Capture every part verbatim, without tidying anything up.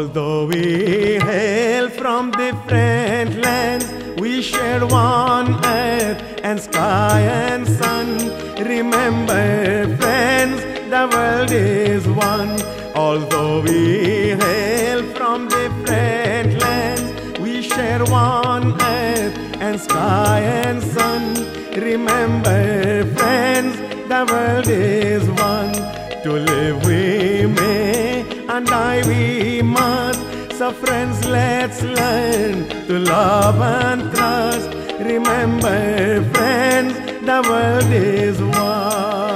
Although we hail from different lands, we share one earth and sky and sun. Remember, friends, the world is one. Although we hail from different lands, we share one earth and sky and sun. Remember, friends, the world is one. To live we may, and die we must. So friends, let's learn to love and trust. Remember, friends, the world is one.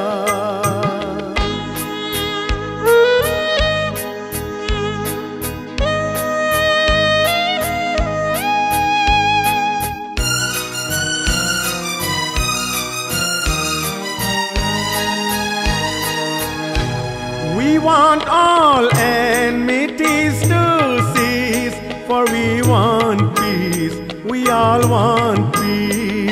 We want all enmities to cease, for we want peace, we all want peace.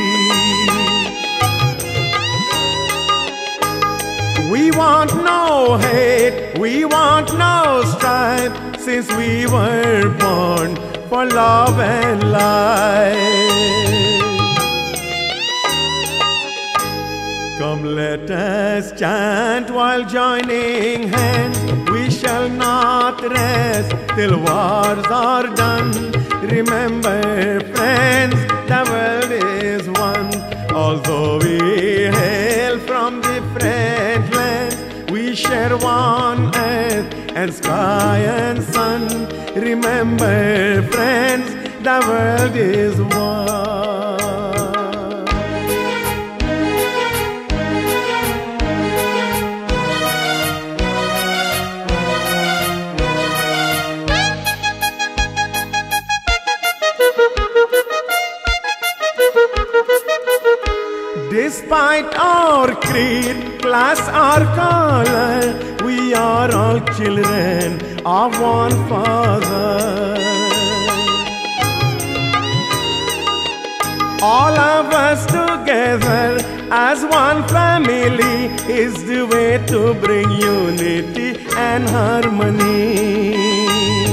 We want no hate, we want no strife, since we were born for love and life. Come, let us chant while joining hands. We shall not rest till wars are done. Remember, friends, the world is one. Although we hail from different lands, we share one earth and sky and sun. Remember, friends, the world is one. Despite our creed, class, or color, we are all children of one Father. All of us together as one family is the way to bring unity and harmony.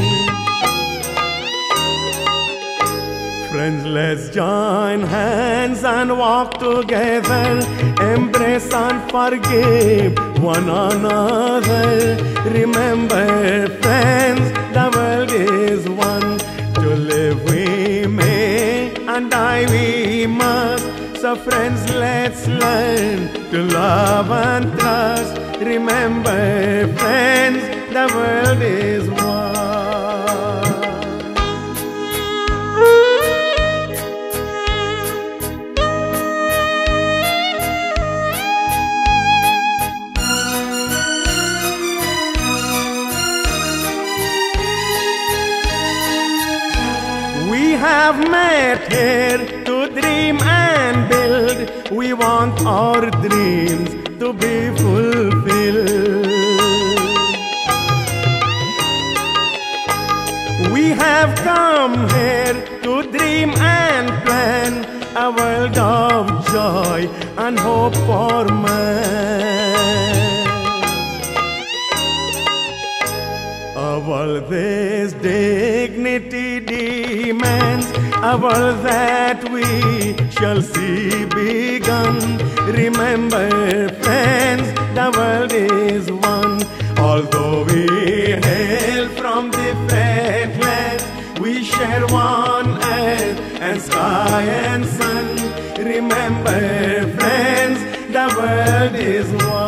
Friends, let's join hands and walk together, embrace and forgive one another. Remember, friends, the world is one. To live we may, and die we must. So friends, let's learn to love and trust. Remember, friends, the world is one. We have met here to dream and build. We want our dreams to be fulfilled. We have come here to dream and plan a world of joy and hope for man. A world this dignity demands, a world that we shall see begun. Remember, friends, the world is one. Although we hail from different lands, we share one earth and sky and sun. Remember, friends, the world is one.